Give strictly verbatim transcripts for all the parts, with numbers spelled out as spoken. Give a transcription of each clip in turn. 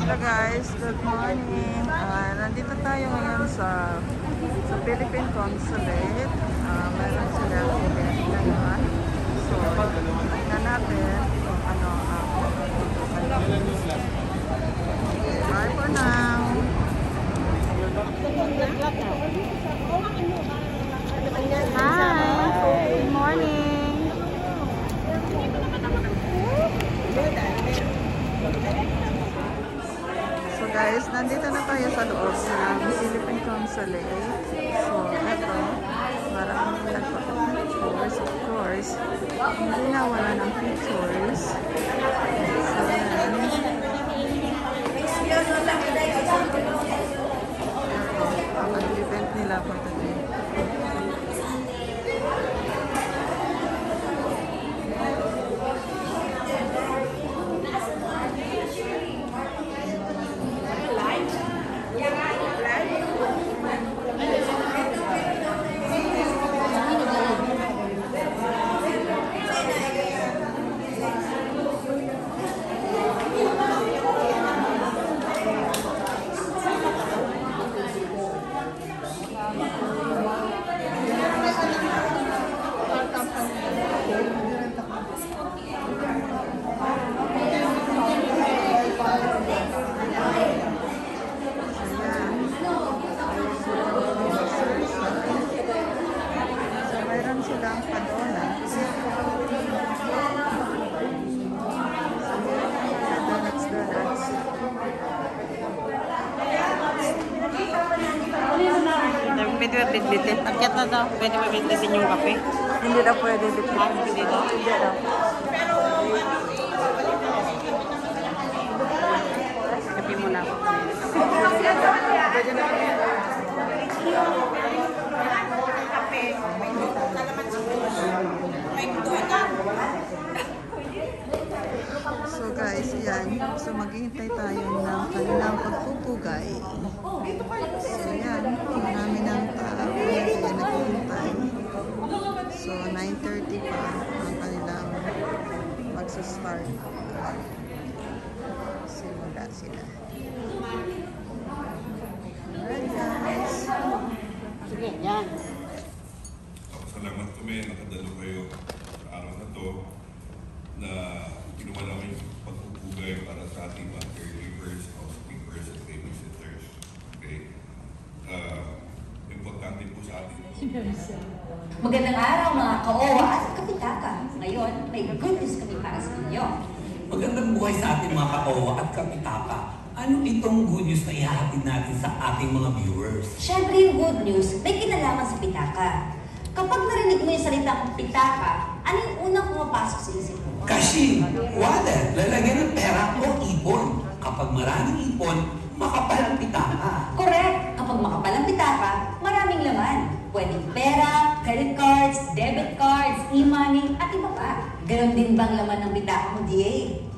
Hello guys, good morning. Uh, nandito tayo ngayon sa sa Philippine Consulate. Uh, meron sila event ngayon. So, tingnan natin kung ano ang uh, bye for now. Hi, good morning. So guys, nandito na tayo sa loob ng Philippine Consulate. So, ito, maraming nagpapapictures, of course. Hindi na wala ng pictures. So, yan. Ito, ang event nila for today. Pwede ba bitbitin? Akyat na daw. Pwede ba bitbitin yung kape? Hindi daw pwede bitbitin. Ah, hindi daw? Hindi daw. Kape muna ako. So guys, yan. So maghihintay tayo ng kanilang pagpupugay. So yan, marami ng tao kaya naghihintay. So nine thirty pa ang kanilang magsa-start. Simula sila. Alright guys. Sige, yan. Salamat kami, nakadalo kayo sa araw na to na ginawa namin pagpupugay para sa ating mga caregivers, housekeepers, at babysitters. Okay? Uh, importante po sa atin. Magandang araw mga ka-O W A at kapitaka. Ngayon, may good news kami para sa inyo. Magandang buhay sa ating mga ka-O W A at kapitaka. Ano itong good news na ihahatid natin sa ating mga viewers? Siyempre yung good news, may kinalaman sa pitaka. Kapag narinig mo yung salitang pitaka, ano yung unang pumapasok sa isip mo? Cashin, wallet, lalagyan ng pera o ipon. Kapag maraming ipon, makapal ang pitaka. Correct! Kapag makapal ang pitaka, maraming laman. Pwedeng pera, credit cards, debit cards, e-money, at iba pa. Ganon din bang laman ng pitaka mo, D A?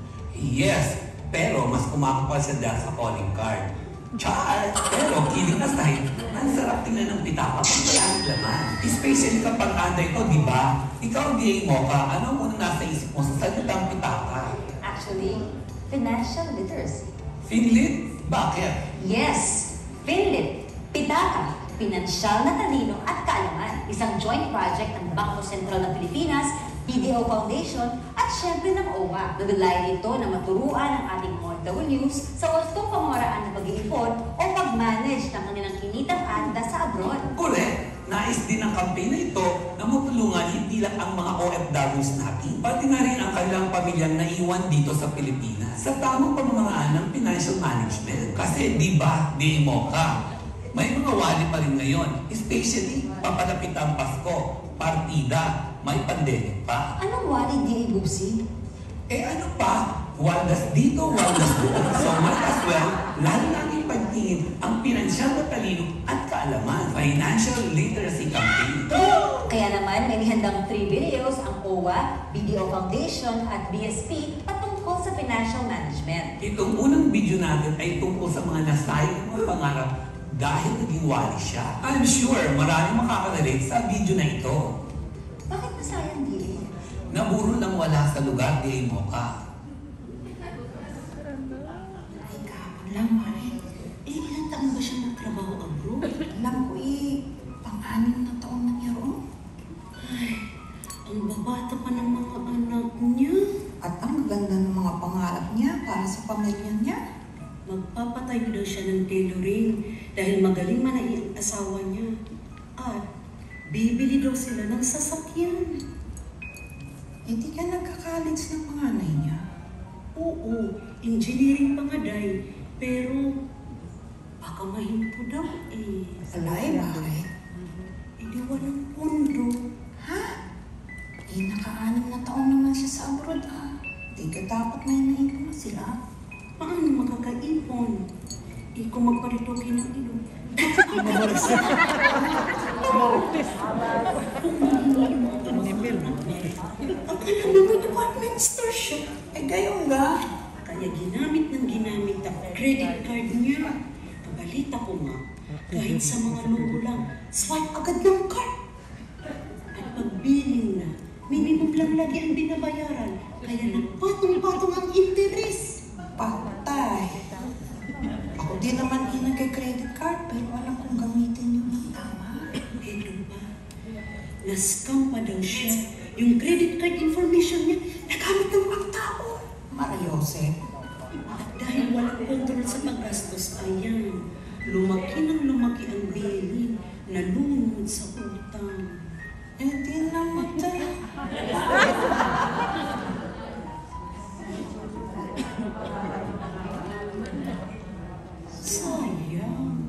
Yes, pero mas kumakapal siya dahil sa calling card. Char! Pero kidding aside, ang sarap tingnan ng pitaka kung maraming laman. Especially kapag anday ito, di ba? Ikaw, D A Mocha, ano ang unang nasa isip mo sa salitang pitaka? Actually, financial literacy. Finlit? Bakit? Yes! Finlit, pitaka, pinansyal na talino at kaalaman. Isang joint project ng Bangko Sentral ng Pilipinas, B D O Foundation, at syempre ng O W A. Dadalayan ito na maturuan ang ating O F W s sa wastong pamamaraan ng pag-iipon o pag-manage ng kanilang kinitang anda sa abroad. Correct! Nais din ng campaign na ito na matulungan hindi lang ang mga O F W s natin, pati na rin ang kanilang pamilyang naiwan dito sa Pilipinas sa tamang pamamaraan ng financial management. Kasi di ba, D A Mocha, may mga wali pa rin ngayon, especially papalapit ang Pasko, partida, may pandemic pa. Anong wali, D A Bubsy? Eh ano pa? Waldas dito, waldas doon. So might as well, lalo natin pagtingin ang pinansyal na talino at kaalaman. Financial Literacy Campaign. Kaya naman, may handang three videos ang O W A, B D O Foundation at B S P patungkol sa financial management. Itong unang video natin ay tungkol sa mga nasayang mga pangarap dahil naging wali siya. I'm sure maraming makaka-relate sa video na ito. Bakit masayang, D A? Naburo nang wala sa lugar, D A Mocha. Ay, kaka. para sa pamilya niya. Magpapatay daw siya ng tailoring dahil magaling man ang asawa niya. At bibili daw sila ng sasakyan. Hindi ka nagka-college ng panganay niya. Oo, engineering pa nga day. Pero baka mahinto daw eh. Alay, bakit? Hindi walang pondo. Ha? Eh, naka-anim na taon naman siya sa abroad, ah. Di ka dapat may naipon na sila. Paano makakaipon? Eh kung magparitoke ng ilong. Ang mga department store siya. Eh, gayon ga. Kaya ginamit ng ginamit ang credit card niya. Pabalita ko nga, kahit sa mga logo lang, swipe agad ng card. At pag-billing na, minimum lang lagi ang binabayaran. Kaya nagpatong-patong ang interes. Patay. Ako din naman din nagka-credit card, pero alam kong gamitin yun ng tama. Eto ba? Na-scam pa daw siya. Yung credit card information niya, nagamit ng mga tao. Mariosep. At dahil walang control sa paggastos, ayan, lumaki ng lumaki ang billing, nalunod sa utang. Eh, di namatay. Sayang.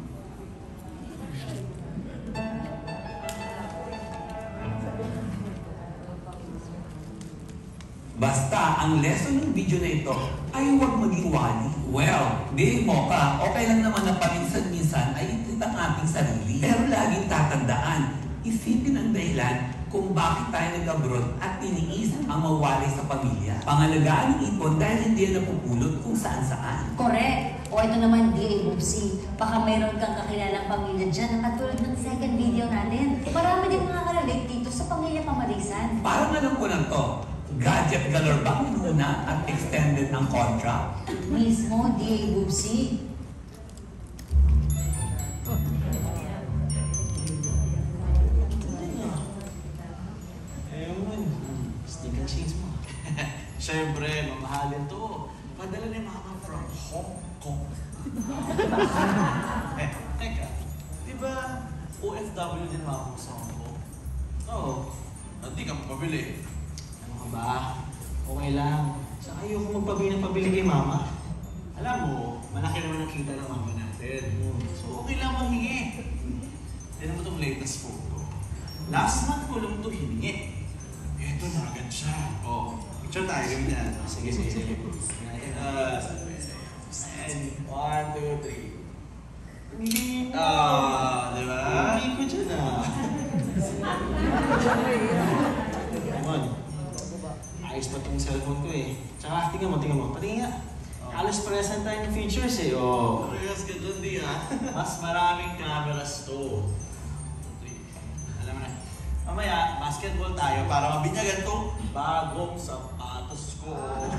Basta, ang lesson ng video na ito ay huwag maging wali. Well, di mo ka, okay lang naman na paminsan-minsan ay itit ang ating sarili. Pero laging tatandaan, isipin ang dahilan kung bakit tayo nag-abroad at tiniis ang mawalay sa pamilya. Pangalagaan ng ipon dahil hindi yan napupulot kung saan-saan. Correct. O ito naman, D A Bubsy. Baka mayroon kang kakilalang pamilya dyan na katulad ng second video natin. Marami din makaka-relate dito sa pamilya Pamarisan. Parang alam ko na to, gadget galore ba ang inuna at extended ang contract? Mismo, D A Bubsy. Ayun, stick and cheese mo. Siyempre, mamahalin to. Padala ni Mama from Hong Kong. eh, teka. Di ba O F W din Mama mo sa Hong Kong? Oo. Hindi ka mapabili. Ano ka ba? Okay lang. Saka ayoko magpabili ng pabili kay Mama. Alam mo, malaki naman ang kita ng Mama natin. So, okay lang manghingi. Tignan mo itong latest photo. Last month ko lang ito hiningi. Ito na agad siya. Oh, picture tayo gawin niya. Sige, sige, sige. Uh, and one, two, three. Hindi mo. Ah, di ba? Hindi ko dyan ah. Come on. Ayos pa itong cellphone ko eh. Tsaka, tingnan mo, tingnan mo. Patingin nga. Halos present tayo ng features eh. Oh. Parehas ka dun, di ah. Mas maraming cameras to. Alam mo na. Mamaya, basketball tayo para mabinyagan to bagong sapatos ko.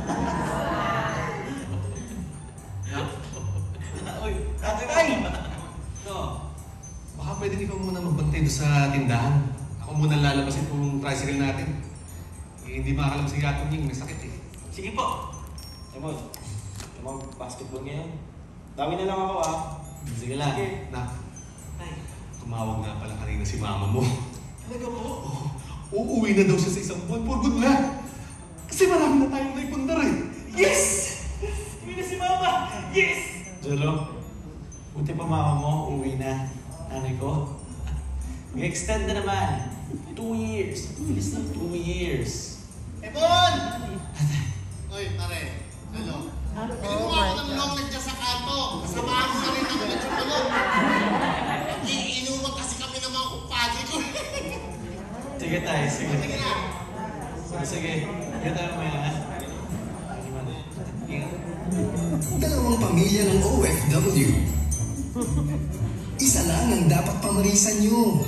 Uy, tatagay! Ito. Baka pwede ikaw muna magbantay doon sa tindahan. Ako muna lalabasin itong tricycle natin. Eh, hindi makakalam si Gatong yung may sakit eh. Sige po. Emon, emon basketball ngayon. Dawi na lang ako ah. Sige lang. Okay. Na, tumawag nga pala kanina si mama mo. Talaga po? Oh, uuwi na daw siya sa isang buwan for good luck. Kasi marami na tayong naipundar eh. Yes! Uwi na si Mama! Yes! Jolo, buti pa mama mo, uwi na. Nanay ko. Mag-extend na naman. Two years. Bilis na two years. Ebon! Oy, pare. Hello. Pili mo ako ng long leg dyan sa kanto. Kasamahan mo na rin ako ng chupalong. Iinuman kasi kami ng mga kumpatri ko. Sige tayo, sige. Sige na. Sige, sige. Sige tayo mamaya, ha? Dalawang pamilya ng O F W. Isa lang ang dapat pamarisan nyo.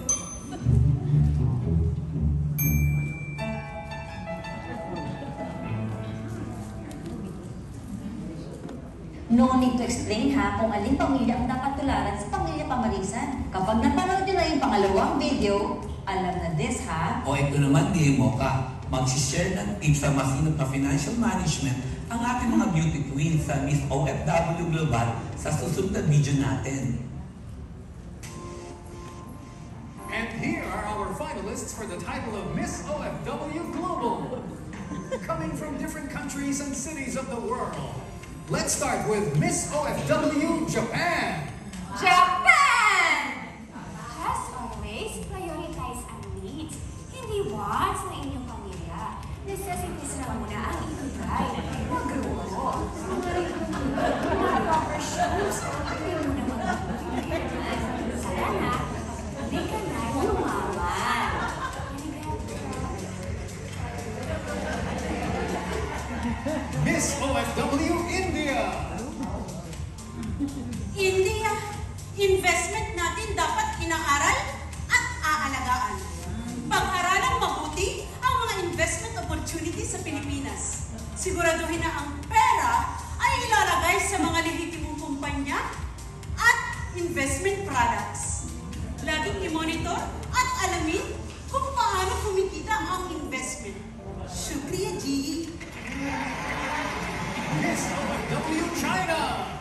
No need to explain ha kung aling pamilya ang dapat tularan sa pamilya Pamarisan. Kapag napanood nyo na yung pangalawang video, alam na this ha. O ito naman, di mo ka, mag-share ng tips sa masinop na financial management ang ating mga beauty queens sa Miss O F W Global sa susunod na video natin. And here are our finalists for the title of Miss O F W Global. Coming from different countries and cities of the world. Let's start with Miss O F W Japan. Japan! As always, prioritize ang needs. Hindi wants na inyong pamilya. Necessities lang muna ang ibigay. Mag-grow. Mga proper shoes. Hindi mo na mag-grow. Sana, hindi ka na lumawan. Miss O F W India. India, investment natin dapat inaaral at aalagaan. Pag-aralang mabuti ang mga investment opportunities sa Pilipinas. Siguraduhin na ang pera ay ilalagay sa mga lehitimong kumpanya at investment products. Laging i-monitor at alamin kung paano kumikita ang investment. Shukriya ji! Miss O F W China.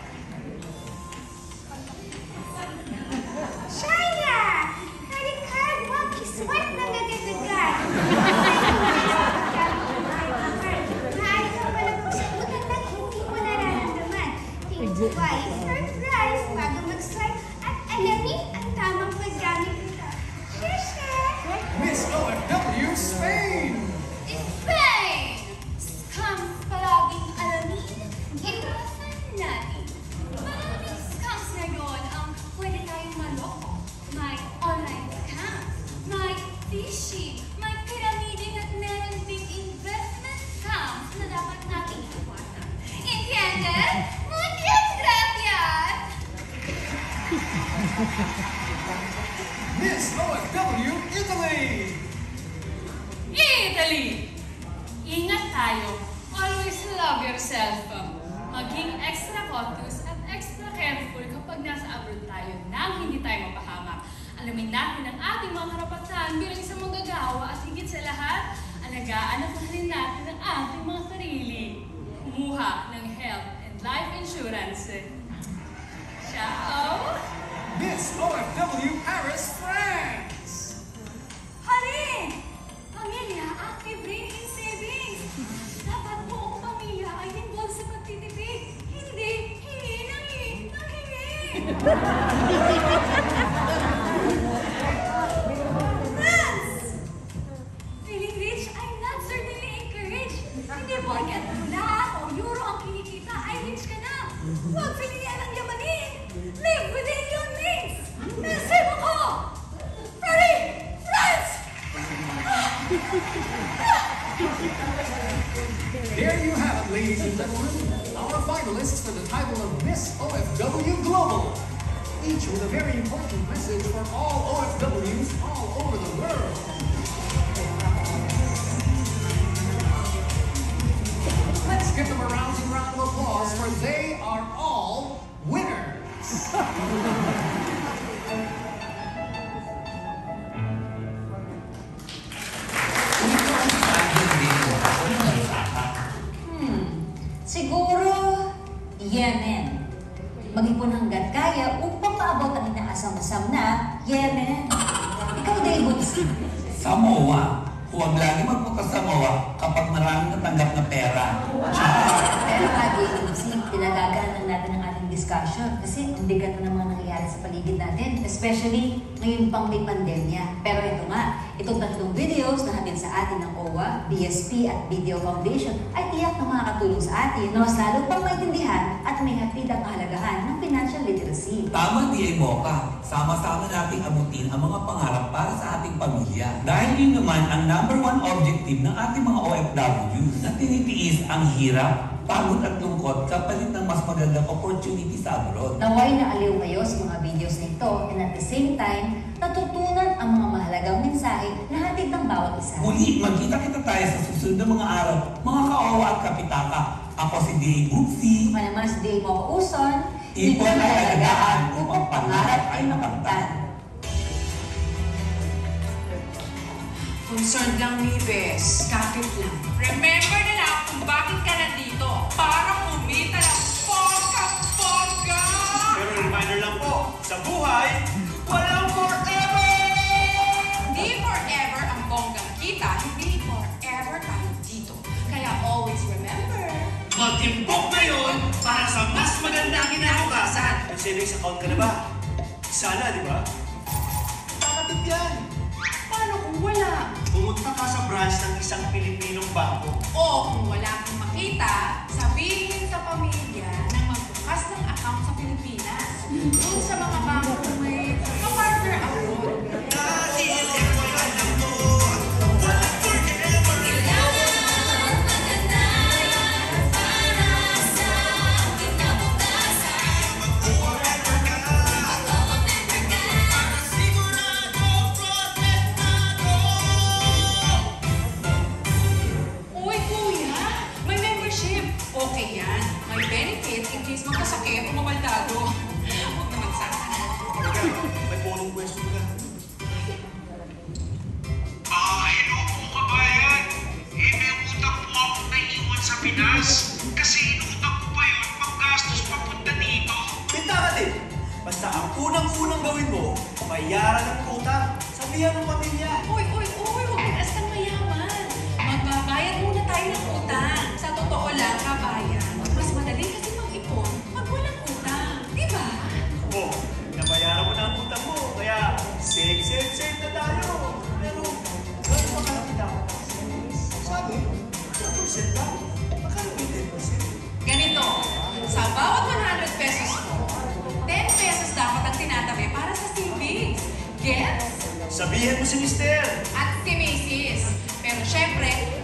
China! Credit card, wag iswipe na nagagagay. Mahal ka wala po sa utang na hindi mo nararamdaman. Think twice, third price, bago mag-swipe at alamin ang tamang paggamit nito. Share, Miss O F W Spain. Spain! Scams palaging alamin, iwasan natin. Maraming scams ngayon ang pwede tayong maloko. May online scams, may phishing, may pyramiding at meron ding investment scams na dapat nating iwasan. Entiendes? Muchas gracias! Miss O F W Italy. Italy! Ingat tayo. Always love yourself. Maging extra cautious at extra careful kapag nasa abroad tayo nang hindi tayo mapahamak. Alamin natin ang ating mga karapatan bilang isang manggagawa at higit sa lahat, alagaan at mahalin natin ang ating mga sarili. Kumuha ng health and life insurance. Ciao! Miss O F W Paris, France. Halin! Pamilya, active rin in savings. Dapat buong pamilya ay involved sa pagtitipid. Hindi, hingi nang hingi nang hingi. France! Feeling rich, I'm not certainly encouraged. Hindi porket dolar o euro ang kinikita ay rich ka na. Huwag pilihan ang yamanin. Live within your means. Merci beaucoup! Paris! France! There you have it, ladies and gentlemen, our finalists for the title of Miss O F W Global. Each with a very important message for all O F Ws all over the world. Let's give them a rousing round of applause, for they are all winners. Siguro, Yemen. Mag-ipon hanggat kaya upang maabot ang inaasam-asam na Yemen. Ikaw, David. Samoa. Huwag lagi magpunta sa Samoa kapag maraming natanggap na pera. Pero lagi, pinagagaan lang natin ang ating discussion kasi ang bigat na mga nangyayari sa paligid natin, especially ngayon pang may pandemya. Pero ito nga, itong tatlong videos na hatid sa atin ng O W A, B S P at Video Foundation ay tiyak na makakatulong sa atin na mas lalo pang maintindihan at may hatid ang kahalagahan ng financial literacy. Tama, D A Mocha. Sama-sama nating abutin ang mga pangarap para sa ating pamilya. Dahil yun naman ang number one objective ng ating mga O F W na tinitiis ang hirap, pagod at lungkot kapalit ng mas magandang opportunity sa abroad. Naway na aliw kayo sa mga videos na ito and at the same time, natutunan ang mga mahalagang mensahe na hatid ng bawat isa. Muli, magkita-kita tayo sa susunod na mga araw, mga ka-O W A at kapitaka. Ako si D A Bubsy. Ako naman si D A Mocha Uson. Ipon ay alagaan upang pangarap ay makamtan. Concerned lang, Nibes. Kapit lang. Remember na lang kung bakit ka nandito. Para kumita ng pogka-pogka! Pero reminder lang po, sa buhay, walang forever! Hindi forever ang bonggang kita, hindi forever tayo dito. Kaya always remember, Mag-impok ngayon para sa mas magandang kinabukasan. May savings account ka na ba? Sana, di ba? Takatip yan. paano kung wala? Pumunta ka sa branch ng isang Pilipinong bangko. O kung wala kang makita, sabihin sa pamilya na magbukas ng account sa Pilipinas. Doon sa mga bangko na may kapartner abroad. Uy, kuya! May membership! Okay yan. May benefit in case magkasakit o mabaldago. Huwag naman sana. May polong question ka. Ah, hello po kabayan. Eh, may utang po ako naiiwan sa Pinas. Kasi inutang ko pa yun pag gastos papunta dito. Pinta ka din. Basta ang unang-unang gawin mo, bayaran ng utang. Sabihan ng pamilya. Uy, uy, uy! Huwag ka astang mayaman. Magbabayad muna tayo ng utang. Sa totoo lang, kabayan, mas madali kasi mag-ipon pag walang utang. Di ba? Oh, nabayaran mo na ang utang mo. Kaya, save, save, save na tayo. Pero, gano'n ba kalaki dapat ang savings? Sabi, one percent lang. Makano yung ten percent? Ganito, sa bawat one hundred pesos mo, ten pesos dapat ang tinatabi para sa savings. Gets? Sabihin mo si Mister. At si Missus Pero syempre,